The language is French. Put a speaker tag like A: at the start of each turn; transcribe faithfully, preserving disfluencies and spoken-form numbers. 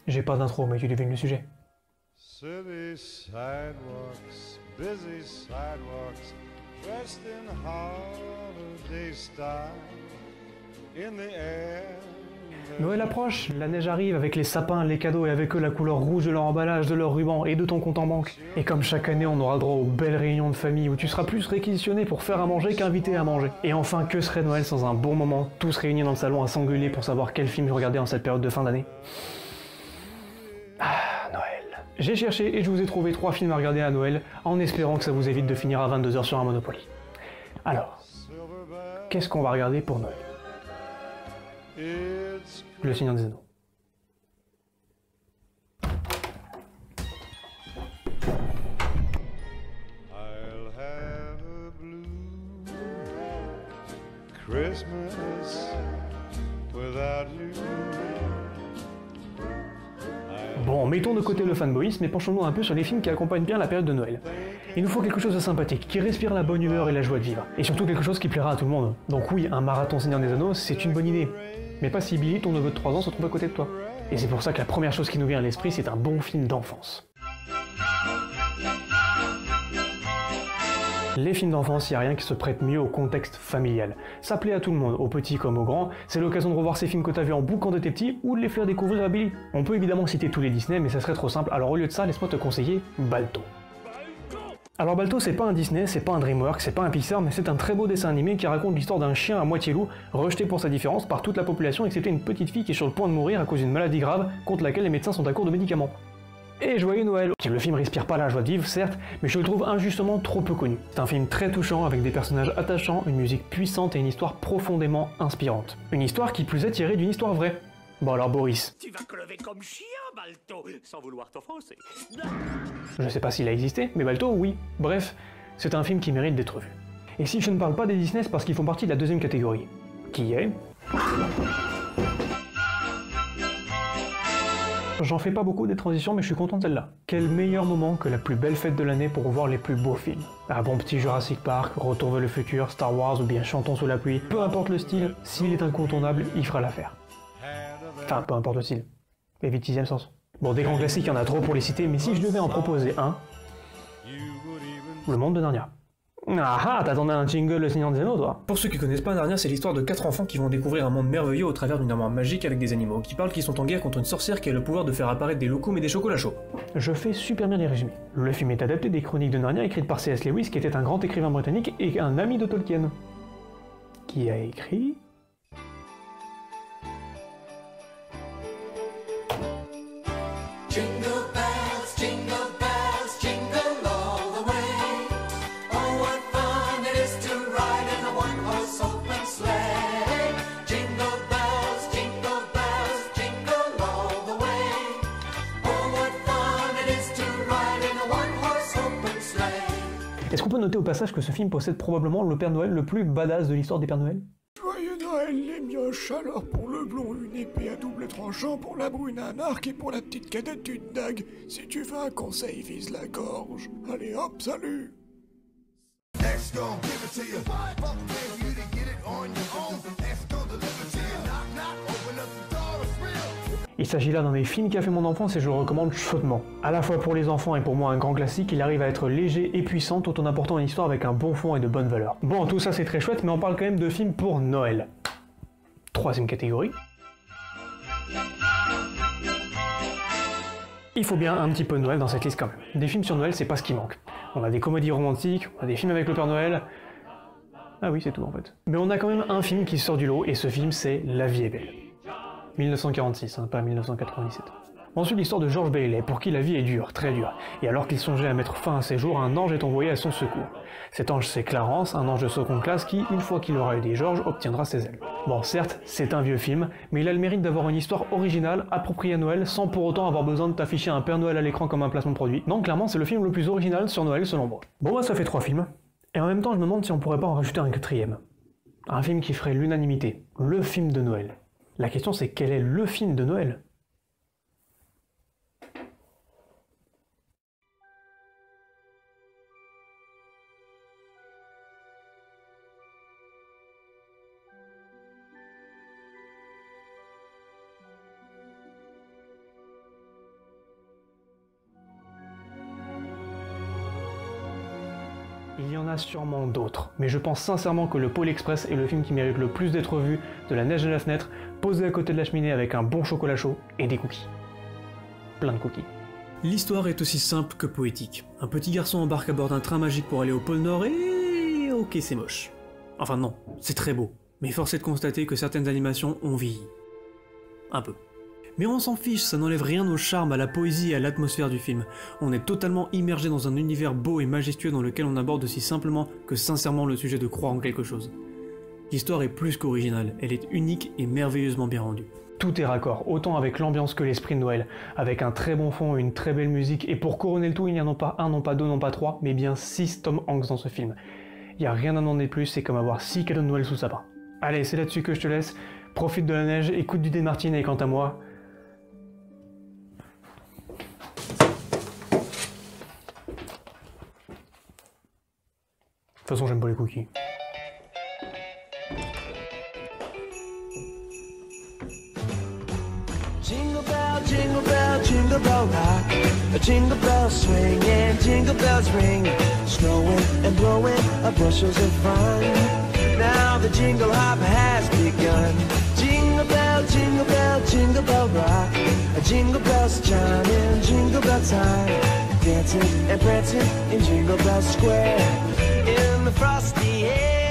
A: J'ai pas d'intro, mais tu devines le sujet.
B: City sidewalks, busy sidewalks, dressed in holiday style, in the air.
A: Noël approche, la neige arrive avec les sapins, les cadeaux et avec eux la couleur rouge de leur emballage, de leur ruban et de ton compte en banque. Et comme chaque année, on aura droit aux belles réunions de famille où tu seras plus réquisitionné pour faire à manger qu'invité à manger. Et enfin, que serait Noël sans un bon moment, tous réunis dans le salon à s'engueuler pour savoir quel film regarder en cette période de fin d'année. Ah, Noël. J'ai cherché et je vous ai trouvé trois films à regarder à Noël, en espérant que ça vous évite de finir à vingt-deux heures sur un Monopoly. Alors, qu'est-ce qu'on va regarder pour Noël? Le Seigneur des Anneaux.
B: I'll have a blue Christmas without you.
A: Bon, mettons de côté le fanboyisme et penchons-nous un peu sur les films qui accompagnent bien la période de Noël. Il nous faut quelque chose de sympathique, qui respire la bonne humeur et la joie de vivre. Et surtout quelque chose qui plaira à tout le monde. Donc oui, un marathon Seigneur des Anneaux, c'est une bonne idée. Mais pas si Billy, ton neveu de trois ans, se trouve à côté de toi. Et c'est pour ça que la première chose qui nous vient à l'esprit, c'est un bon film d'enfance. Les films d'enfance, il n'y a rien qui se prête mieux au contexte familial. Ça plaît à tout le monde, aux petits comme aux grands, c'est l'occasion de revoir ces films que t'as vus en boucle quand t'étais petit ou de les faire découvrir à Billy. On peut évidemment citer tous les Disney, mais ça serait trop simple, alors au lieu de ça, laisse-moi te conseiller Balto. Alors Balto, c'est pas un Disney, c'est pas un DreamWorks, c'est pas un Pixar, mais c'est un très beau dessin animé qui raconte l'histoire d'un chien à moitié loup, rejeté pour sa différence par toute la population excepté une petite fille qui est sur le point de mourir à cause d'une maladie grave contre laquelle les médecins sont à court de médicaments. Et joyeux Noël! Le film respire pas la joie de vivre, certes, mais je le trouve injustement trop peu connu. C'est un film très touchant, avec des personnages attachants, une musique puissante et une histoire profondément inspirante. Une histoire qui plus est tirée d'une histoire vraie. Bon alors Boris...
C: Tu vas crever comme chien, Balto, sans vouloir t'offenser.
A: Je sais pas s'il a existé, mais Balto, oui. Bref, c'est un film qui mérite d'être vu. Et si je ne parle pas des Disney, c'est parce qu'ils font partie de la deuxième catégorie, qui est... J'en fais pas beaucoup des transitions, mais je suis content de celle-là. Quel meilleur moment que la plus belle fête de l'année pour voir les plus beaux films. Un bon petit Jurassic Park, Retour vers le futur, Star Wars ou bien Chantons sous la pluie, peu importe le style, s'il est incontournable, il fera l'affaire. Enfin, peu importe le style. Et vite sixième sens. Bon, des grands classiques, il y en a trop pour les citer, mais si je devais en proposer un... Le Monde de Narnia. Ah ah, t'attendais un jingle Le Seigneur des Anneaux, toi? Pour ceux qui connaissent pas Narnia, c'est l'histoire de quatre enfants qui vont découvrir un monde merveilleux au travers d'une armoire magique avec des animaux, qui parlent qu'ils sont en guerre contre une sorcière qui a le pouvoir de faire apparaître des loukoums et des chocolats chauds. Je fais super bien les résumés. Le film est adapté des chroniques de Narnia écrites par C S Lewis, qui était un grand écrivain britannique et un ami de Tolkien. Qui a écrit...
D: Jingle bells, jingle bells, jingle all the way. Oh, what fun it is to ride in a one-horse open sleigh. Jingle bells, jingle bells, jingle all the way. Oh, what fun it is to ride in a one-horse open sleigh.
A: Est-ce qu'on peut noter au passage que ce film possède probablement le Père Noël le plus badass de l'histoire des Pères Noël?
E: Joyeux Noël les mioches, alors pour le blond une épée à double tranchant, pour la brune un arc et pour la petite cadette une dague. Si tu veux un conseil, vise la gorge. Allez hop, salut.
F: X gon' give it to you. Fuck paying you to get it on your own. X gon' deliver to you. Knock knock, open up the door, it's real.
A: Il s'agit là d'un des films qui a fait mon enfance et je le recommande chaudement. À la fois pour les enfants et pour moi un grand classique, il arrive à être léger et puissant tout en apportant une histoire avec un bon fond et de bonnes valeurs. Bon, tout ça c'est très chouette, mais on parle quand même de films pour Noël. Troisième catégorie. Il faut bien un petit peu de Noël dans cette liste quand même. Des films sur Noël, c'est pas ce qui manque. On a des comédies romantiques, on a des films avec le Père Noël... Ah oui, c'est tout en fait. Mais on a quand même un film qui sort du lot, et ce film c'est La vie est belle. mille neuf cent quarante-six, hein, pas mille neuf cent quatre-vingt-dix-sept. Ensuite l'histoire de George Bailey, pour qui la vie est dure, très dure, et alors qu'il songeait à mettre fin à ses jours, un ange est envoyé à son secours. Cet ange c'est Clarence, un ange de seconde classe qui, une fois qu'il aura aidé George, obtiendra ses ailes. Bon certes, c'est un vieux film, mais il a le mérite d'avoir une histoire originale, appropriée à Noël, sans pour autant avoir besoin de t'afficher un Père Noël à l'écran comme un placement de produit. Donc clairement c'est le film le plus original sur Noël selon moi. Bon bah ça fait trois films, et en même temps je me demande si on pourrait pas en rajouter un quatrième. Un film qui ferait l'unanimité, le film de Noël. La question c'est quel est le film de Noël? Il y en a sûrement d'autres, mais je pense sincèrement que le Pôle Express est le film qui mérite le plus d'être vu, de la neige à la fenêtre, posé à côté de la cheminée avec un bon chocolat chaud et des cookies. Plein de cookies. L'histoire est aussi simple que poétique. Un petit garçon embarque à bord d'un train magique pour aller au pôle Nord et... ok, c'est moche. Enfin non, c'est très beau, mais force est de constater que certaines animations ont vieilli. Un peu. Mais on s'en fiche, ça n'enlève rien au charme, à la poésie et à l'atmosphère du film. On est totalement immergé dans un univers beau et majestueux dans lequel on aborde aussi simplement que sincèrement le sujet de croire en quelque chose. L'histoire est plus qu'originale, elle est unique et merveilleusement bien rendue. Tout est raccord, autant avec l'ambiance que l'esprit de Noël, avec un très bon fond et une très belle musique, et pour couronner le tout, il n'y en a pas un, non pas deux, non pas trois, mais bien six Tom Hanks dans ce film. Il n'y a rien à demander de plus, c'est comme avoir six cadeaux de Noël sous sapin. Allez, c'est là-dessus que je te laisse, profite de la neige, écoute du Dean Martin, et quant à moi... De toute façon, j'aime pas les cookies.
G: Jingle bell, jingle bell, jingle bell rock. A jingle bell swing and jingle bells ring. Snowing and blowing up bushels of fun. Now the jingle hop has begun. Jingle bell, jingle bell, jingle bell rock. A jingle bells chime in jingle bell time. Dancing and prancing in Jingle Bell Square. In the frosty air.